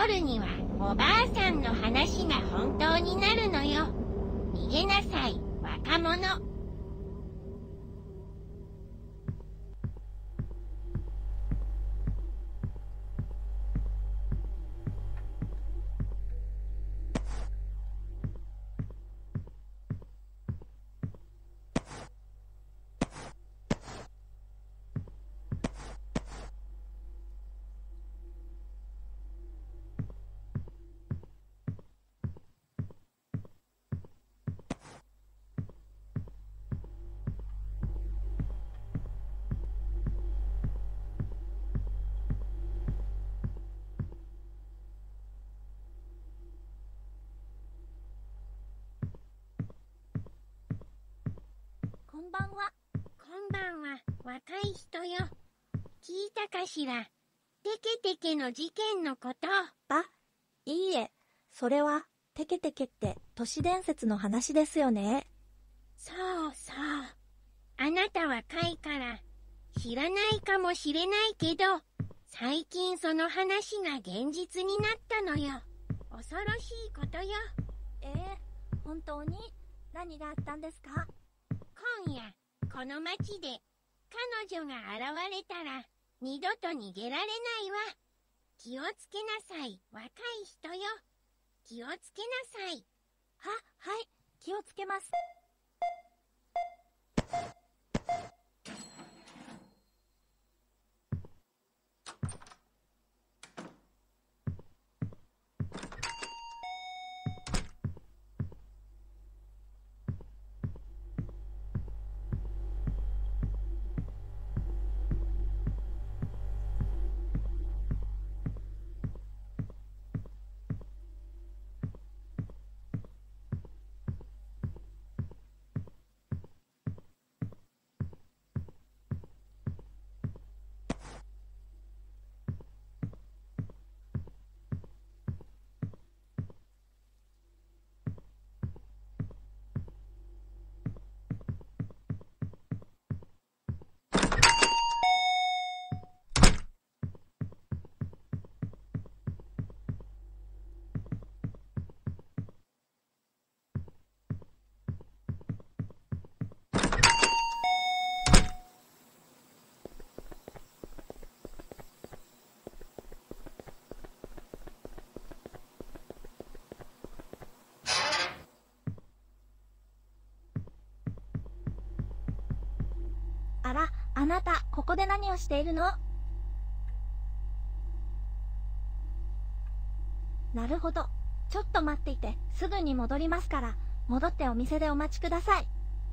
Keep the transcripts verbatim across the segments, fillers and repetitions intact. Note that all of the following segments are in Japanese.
夜にはおばあさんの話が本当になるのよ。逃げなさい、若者。こんばんは。こんばんは、若い人よ。聞いたかしら。テケテケの事件のこと。 あ、いいえ、それはテケテケって都市伝説の話ですよね。 そうそう。あなた若いから知らないかもしれないけど、最近その話が現実になったのよ。恐ろしいことよ。 えー、本当に何があったんですか？ 今夜この町で彼女が現れたら二度と逃げられないわ。気をつけなさい、若い人よ。気をつけなさい。 は、はい、気をつけます。あら、あなた、ここで何をしているの？なるほど。ちょっと待っていて、すぐに戻りますから、戻ってお店でお待ちください。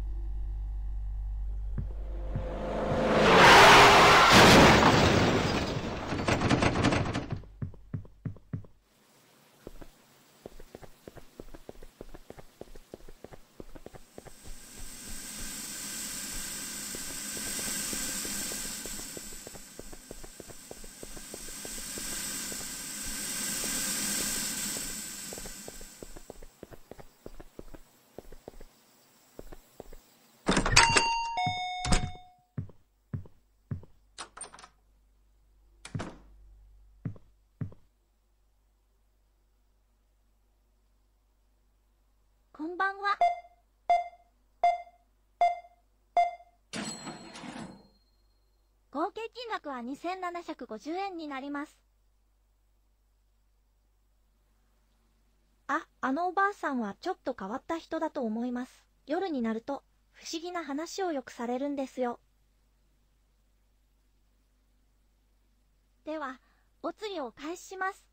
こんばんは。合計金額はにせんななひゃくごじゅうえんになります。あ、あのおばあさんはちょっと変わった人だと思います。夜になると不思議な話をよくされるんですよ。では、お釣りをお返しします。